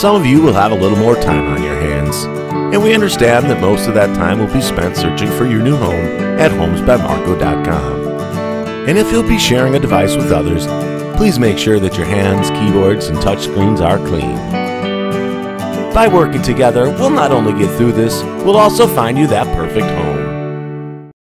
Some of you will have a little more time on your hands, and we understand that most of that time will be spent searching for your new home at HomesByMarco.com. And if you'll be sharing a device with others, please make sure that your hands, keyboards, and touchscreens are clean. By working together, we'll not only get through this, we'll also find you that perfect home.